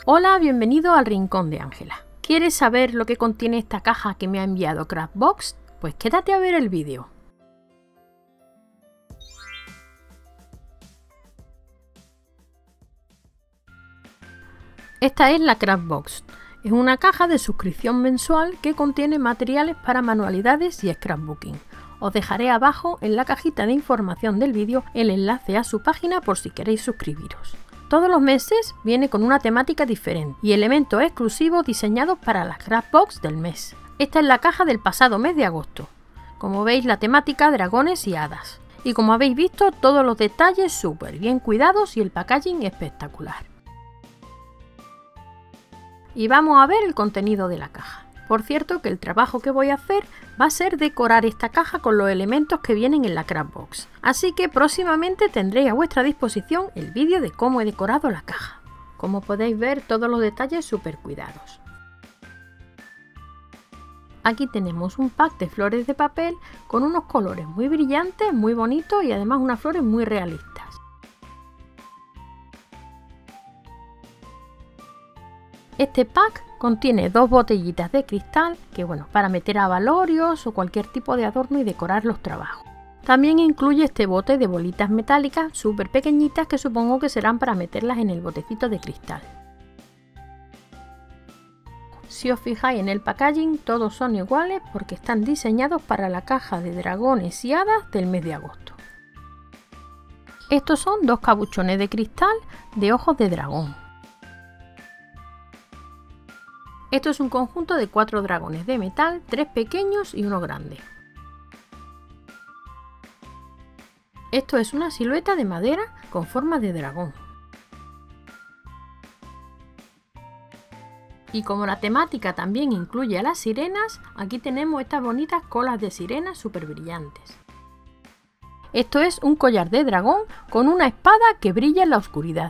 Hola, bienvenido al Rincón de Ángela. ¿Quieres saber lo que contiene esta caja que me ha enviado Craftbox? Pues quédate a ver el vídeo. Esta es la Craftbox. Es una caja de suscripción mensual que contiene materiales para manualidades y scrapbooking. Os dejaré abajo en la cajita de información del vídeo el enlace a su página por si queréis suscribiros. Todos los meses viene con una temática diferente y elementos exclusivos diseñados para las Craftbox del mes. Esta es la caja del pasado mes de agosto. Como veis, la temática dragones y hadas. Y como habéis visto, todos los detalles súper bien cuidados y el packaging espectacular. Y vamos a ver el contenido de la caja. Por cierto, que el trabajo que voy a hacer va a ser decorar esta caja con los elementos que vienen en la Craftbox. Así que próximamente tendréis a vuestra disposición el vídeo de cómo he decorado la caja. Como podéis ver, todos los detalles súper cuidados. Aquí tenemos un pack de flores de papel con unos colores muy brillantes, muy bonitos y además unas flores muy realistas. Este pack contiene dos botellitas de cristal que, para meter abalorios o cualquier tipo de adorno y decorar los trabajos. También incluye este bote de bolitas metálicas súper pequeñitas que supongo que serán para meterlas en el botecito de cristal. Si os fijáis en el packaging, todos son iguales porque están diseñados para la caja de dragones y hadas del mes de agosto. Estos son dos capuchones de cristal de ojos de dragón. Esto es un conjunto de 4 dragones de metal, 3 pequeños y uno grande. Esto es una silueta de madera con forma de dragón. Y como la temática también incluye a las sirenas, aquí tenemos estas bonitas colas de sirenas súper brillantes. Esto es un collar de dragón con una espada que brilla en la oscuridad.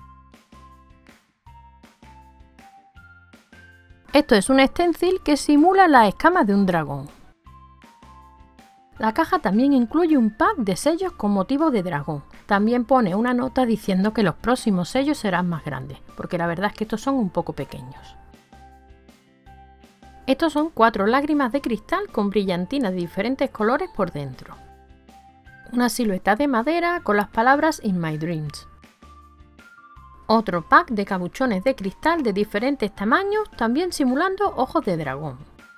Esto es un stencil que simula las escamas de un dragón. La caja también incluye un pack de sellos con motivo de dragón. También pone una nota diciendo que los próximos sellos serán más grandes, porque la verdad es que estos son un poco pequeños. Estos son 4 lágrimas de cristal con brillantinas de diferentes colores por dentro. Una silueta de madera con las palabras In My Dreams. Otro pack de capuchones de cristal de diferentes tamaños, también simulando ojos de dragón.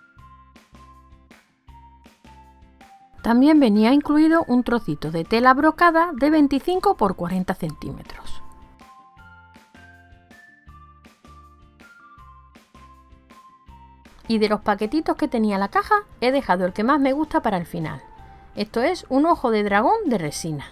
También venía incluido un trocito de tela brocada de 25 x 40 centímetros. Y de los paquetitos que tenía la caja, he dejado el que más me gusta para el final. Esto es un ojo de dragón de resina.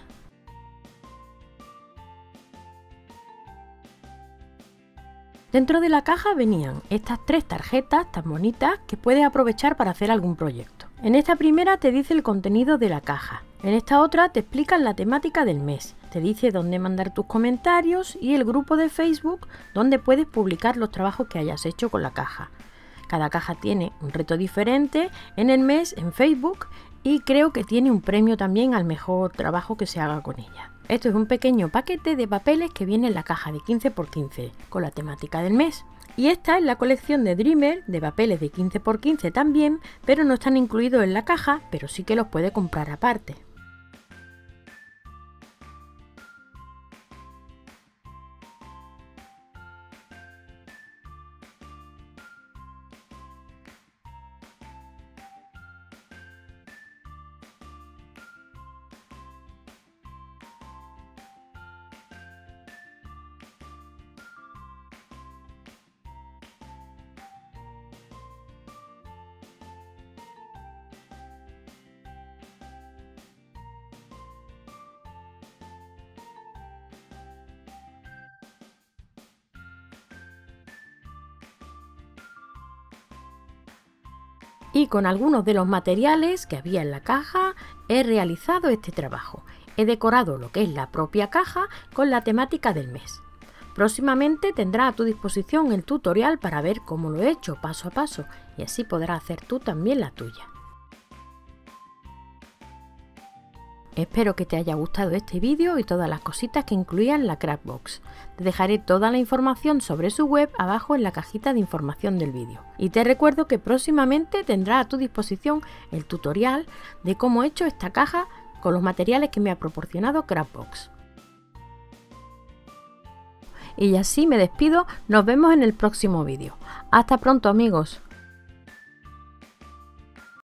Dentro de la caja venían estas 3 tarjetas tan bonitas que puedes aprovechar para hacer algún proyecto. En esta primera te dice el contenido de la caja. En esta otra te explican la temática del mes. Te dice dónde mandar tus comentarios y el grupo de Facebook donde puedes publicar los trabajos que hayas hecho con la caja. Cada caja tiene un reto diferente en el mes en Facebook y creo que tiene un premio también al mejor trabajo que se haga con ella. Esto es un pequeño paquete de papeles que viene en la caja de 15 x 15 con la temática del mes. Y esta es la colección de Dreamer de papeles de 15 x 15 también, pero no están incluidos en la caja, pero sí que los puede comprar aparte. Y con algunos de los materiales que había en la caja he realizado este trabajo. He decorado lo que es la propia caja con la temática del mes. Próximamente tendrás a tu disposición el tutorial para ver cómo lo he hecho paso a paso y así podrás hacer tú también la tuya. Espero que te haya gustado este vídeo y todas las cositas que incluía en la Craftbox. Te dejaré toda la información sobre su web abajo en la cajita de información del vídeo. Y te recuerdo que próximamente tendrás a tu disposición el tutorial de cómo he hecho esta caja con los materiales que me ha proporcionado Craftbox. Y así me despido, nos vemos en el próximo vídeo. Hasta pronto amigos.